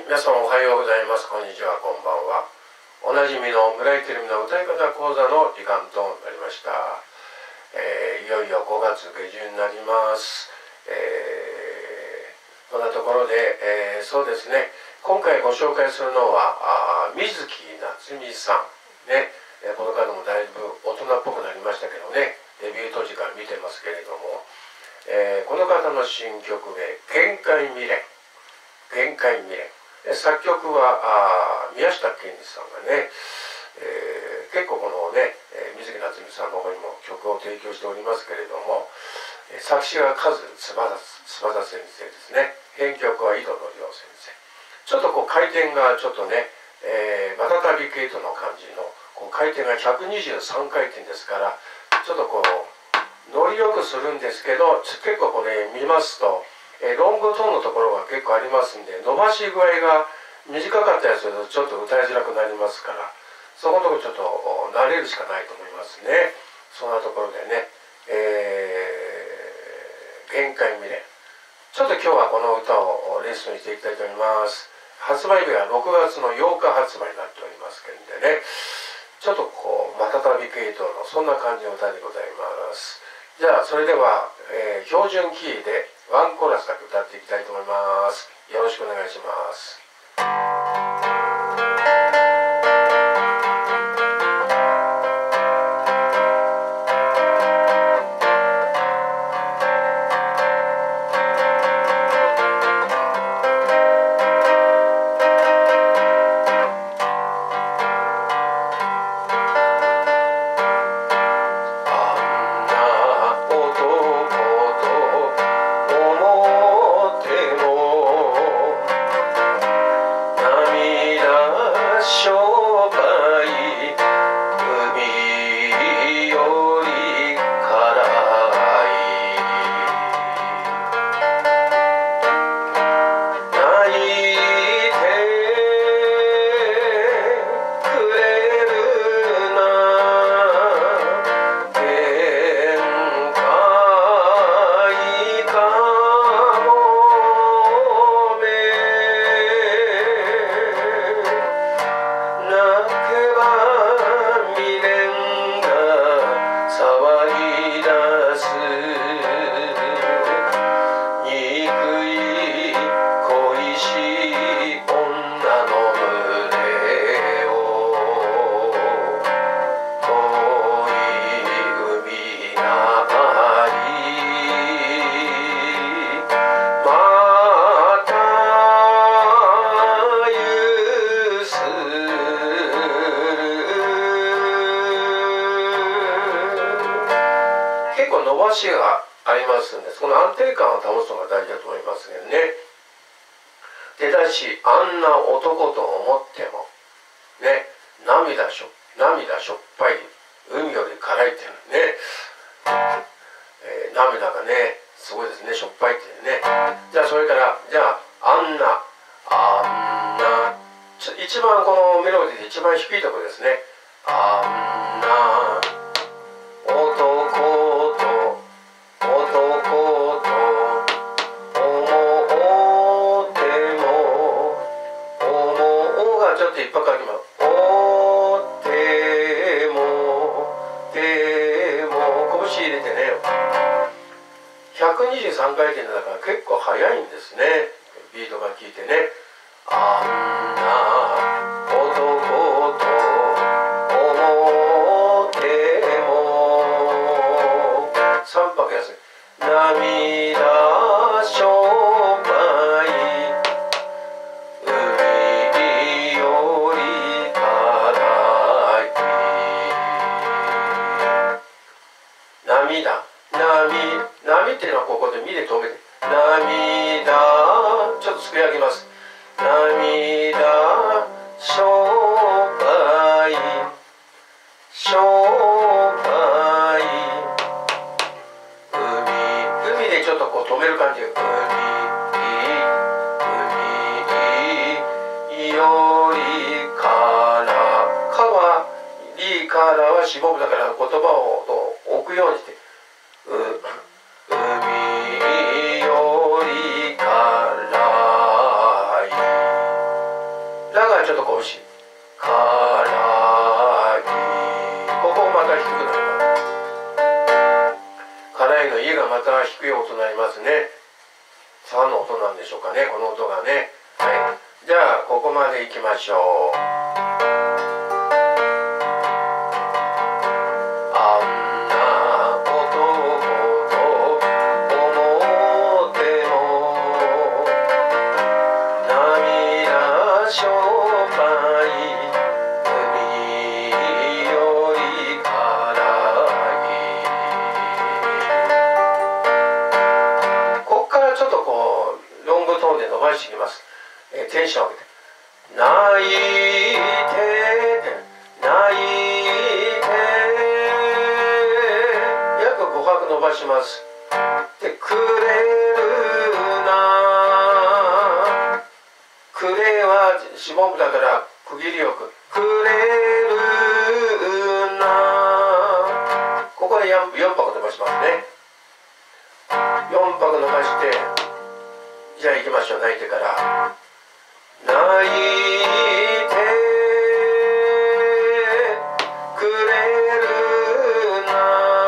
皆さんおはようございます。こんにちは、こんばんは。おなじみの村井テレビの歌い方講座の時間となりました。いよいよ5月下旬になります。こんなところで、そうですね、今回ご紹介するのは水木夏美さんね。この方もだいぶ大人っぽくなりましたけどね、デビュー当時から見てますけれども、この方の新曲名「限界未練」。限界未練、作曲は宮下健二さんがね、結構このね、水木夏美さんの方にも曲を提供しておりますけれども、作詞はカズ翼先生ですね。編曲は井戸のりょう先生。ちょっとこう回転がちょっとね、またたび系統の感じのこう回転が123回転ですから、ちょっとこうノリよくするんですけど、結構これ見ますとロングトーンのところが結構ありますんで、伸ばし具合が短かったりするとちょっと歌いづらくなりますから、そこのところちょっと慣れるしかないと思いますね。そんなところでね、限界未練、ちょっと今日はこの歌をレッスンしていきたいと思います。発売日は6月の8日発売になっておりますけんでね、ちょっとこうまたたび系統のそんな感じの歌でございます。じゃあそれでは、標準キーでワンコーラスだけ歌っていきたいと思います。よろしくお願いします。結構伸ばしがありますんで、その安定感を保つのが大事だと思いますけどね。出だし、あんな男と思ってもね、涙しょっぱい海より辛いっていうのね、涙がねすごいですね、しょっぱいっていうね。じゃあそれから、じゃああんな一番このメロディーで一番低いところですね。あんな男と思っても、思うがちょっと一拍あります。おってもでも拳入れてね、123回転だから結構速いんですね、ビートが効いてね。あんな男と思っても、3拍やすい。涙しょっぱい海より辛い。波っていうのはここで「み」で止めて、涙ちょっとすくい上げます。涙しょっぱい海でちょっとこう止める感じ。海よりからはしぼむだから、言葉を置くようにして、海よりからい。 ないの「い」がまた低い音になりますね。さの音なんでしょうかね、この音がね。はい、じゃあここまでいきましょう。あんな男と思っても涙しょっぱい海より辛い。ここからちょっとこうロングトーンで伸ばしていきます。テンションを上げて泣いて泣いて約5拍伸ばします。でくれるな、くれは四分音符だから区切りよくくれるな、ここで 4拍伸ばしますね。4拍伸ばして、じゃあ行きましょう。泣いてから泣いてくれるな、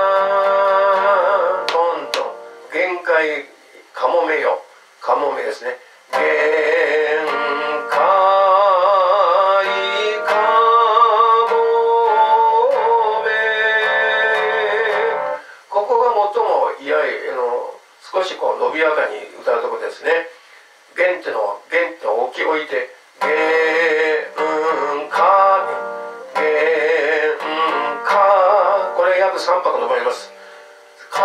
トントン限界かもめよ、かもめですね。限界かもめ、ここが最もいや少しこう伸びやかに歌うところですね。弦ってのを置いて弦か弦か、これ約3拍伸ばします。か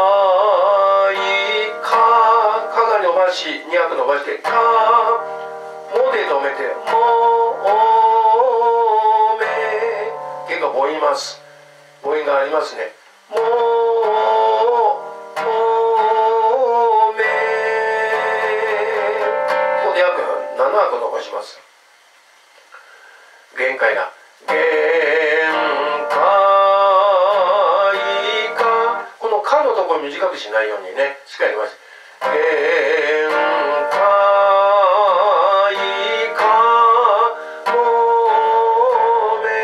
いかかが伸ばし2拍伸ばしてかもで止めてもめ、結構母音います。母音がありますね。7拍伸ばします。限界が限界か、この「か」のところ短くしないようにね、しっかりやります。限界かもめ、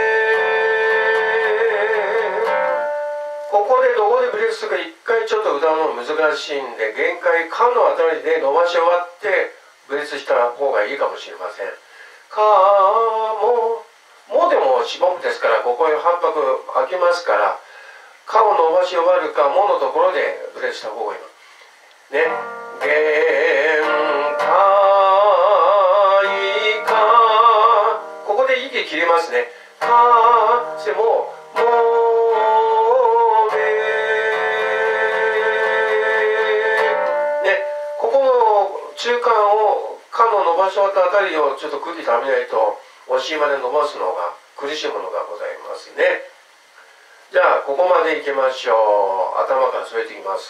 ここでどこでブレスするか一回ちょっと歌うの難しいんで、限界かのあたりで伸ばし終わってブレスした方がいいかもしれません。かもでも四分音符ですから、ここへ半拍開けますから、かを伸ばし終わるかものところでブレスした方がいいね。限界か、ここで息切れますね。かしてもめね、ここの中間をかの伸ばし終わったあたりをちょっと空気ためないとおしまで伸ばすのが苦しいものがございますね。じゃあここまでいきましょう。頭から添えていきます。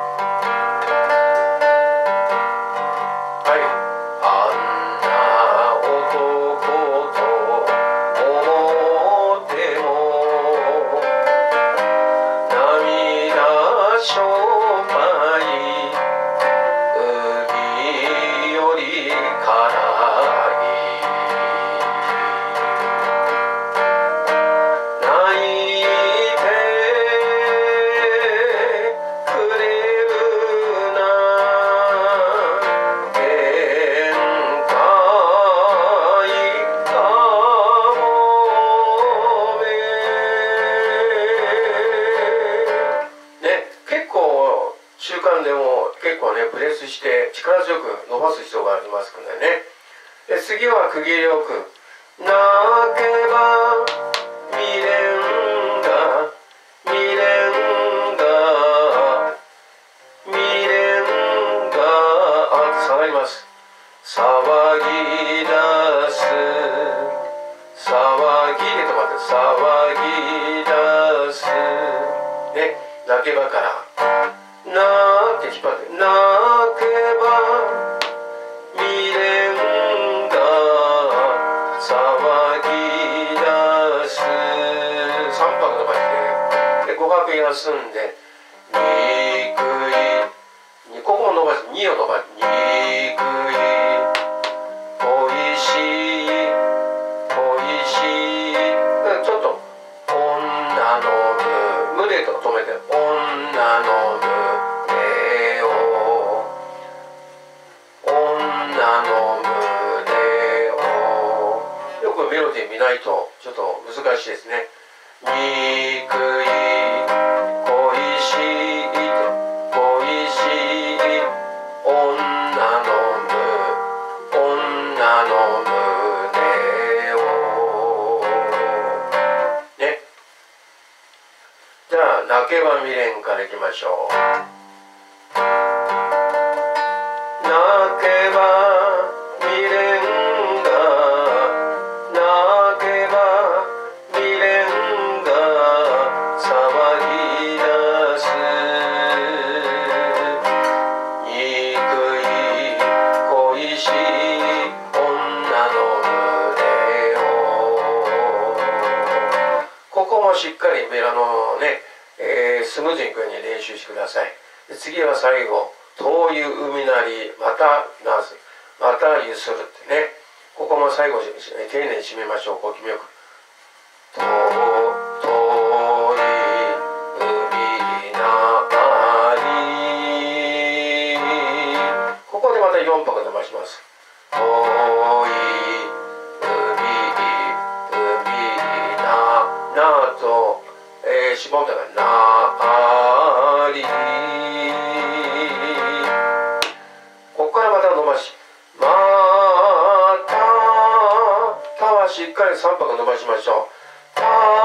はい、あんな男と思っても涙しょっぱい海より辛い。泣いてくれるな、限界かもめね、結構中間でも結構ねブレスして力強く伸ばす必要がありますのでね。で次は区切りよく泣けば未練が未練が未練が下がります。騒ぎ出す騒ぎで止まって騒ぎ出すね、泣けばからなって引っ張って泣けば未練が騒ぎ出す3拍伸ばしてで5拍休んで憎いここも伸ばして2を伸ばして憎い恋しい恋しい、ちょっと女の無でと止めて女の難しいですね。憎い恋しい恋しい女の胸をね。じゃあ泣けば未練からいきましょう。泣けば未練が泣けば未練が騒ぎ出す。憎い恋しい女の胸を。ここもしっかりスムーズにいくように練習してください。で次は最後遠い海なりまたなすまたゆするってね。ここも最後丁寧に締めましょう。こう決めよく遠い海なり。ここでまた4拍伸ばします。遠い海なと、絞ったがなり。ここからまた伸ばしまたはしっかり3拍伸ばしましょう。た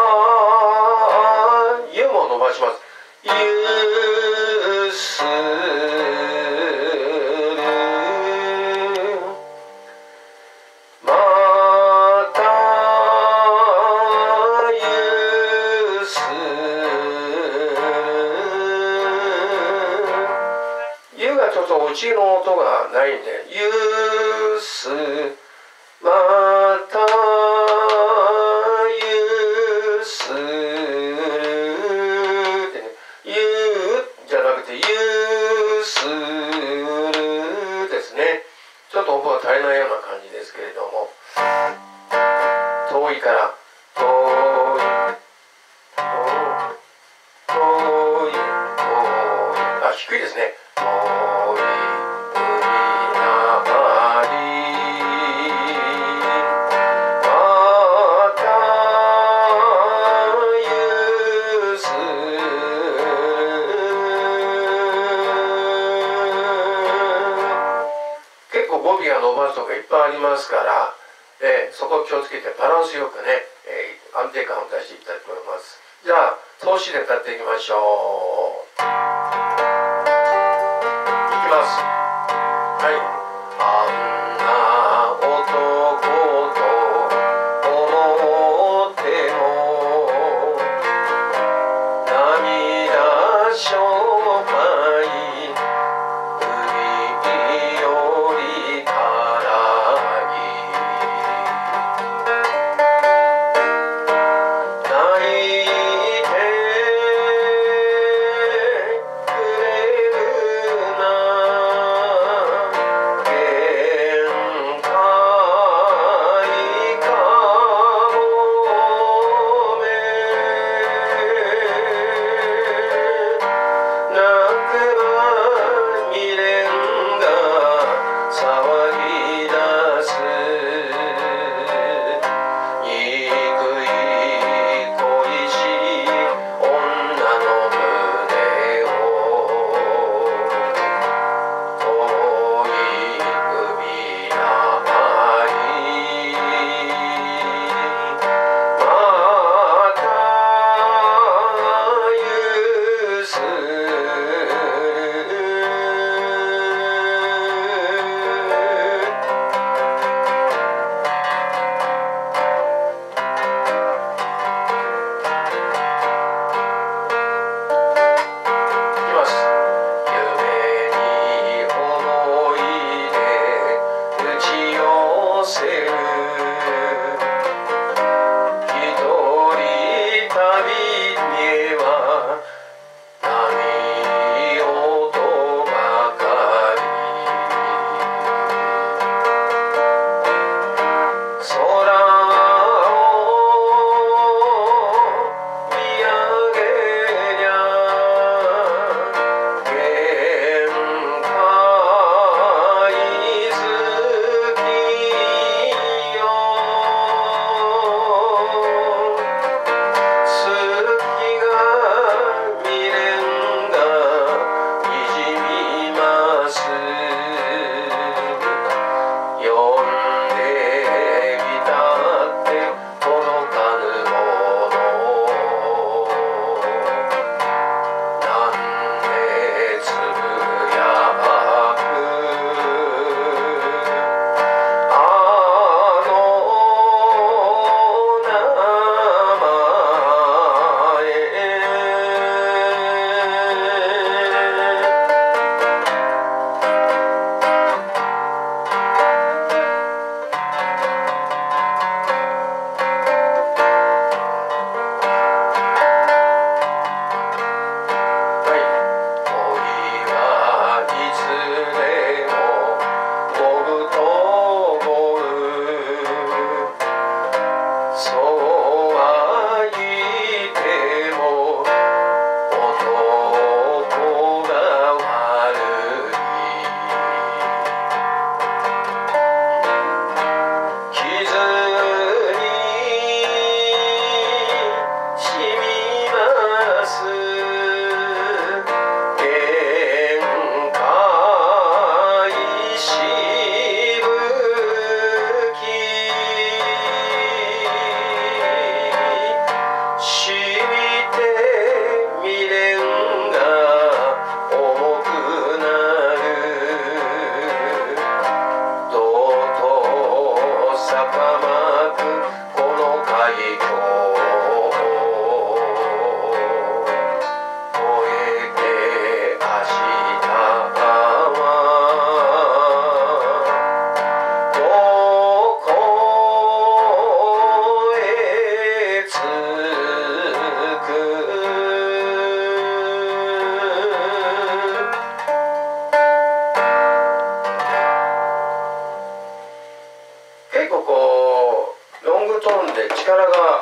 ゆも伸ばします。ゆするまたゆする。ゆがちょっと落ちの音がないんで、ゆすまたゆするってね、ゆじゃなくてゆするですね。ちょっと音が足りないような感じですけれども、遠いから遠い低いですね。遠い海なりまたゆす結構語尾が伸ばすとかいっぱいありますから、そこを気をつけてバランスよくね、安定感を出していきたいと思います。じゃあ通しで歌っていきましょう。いきます。はい。あんな男と思っても涙しょうぱい海よりからぎ泣いてくれるな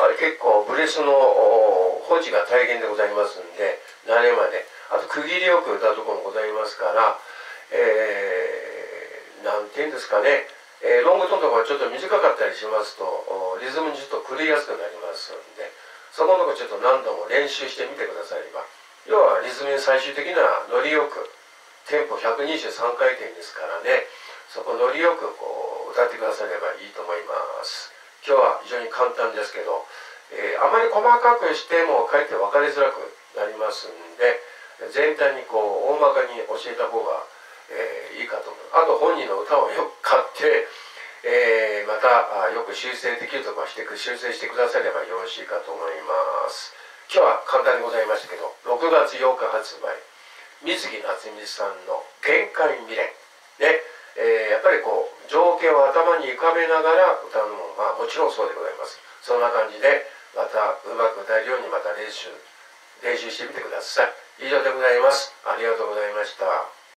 ぱり結構ブレスの保持が大変でございますんで、慣れまであと区切りよく歌うところもございますから、なんていうんですかね、ロングトーンとかちょっと短かったりしますとリズムにちょっと狂いやすくなりますんで、そこのところちょっと何度も練習してみてくだされば、要はリズムに最終的なノリよく、テンポ123回転ですからね、そこノリよくこう歌ってくださればいいと思います。今日は非常に簡単ですけど、あまり細かくしてもかえって分かりづらくなりますんで、全体にこう大まかに教えた方が、いいかと思う。あと本人の歌をよく買って、またよく修正できるところは修正してくださればよろしいかと思います。今日は簡単でございましたけど、6月8日発売、水木夏美さんの「限界未練」ね、やっぱりこう情景を頭に浮かべながら歌うのも、もちろんそうでございます。そんな感じでまたうまく歌えるようにまた練習してみてください。以上でございます。ありがとうございました。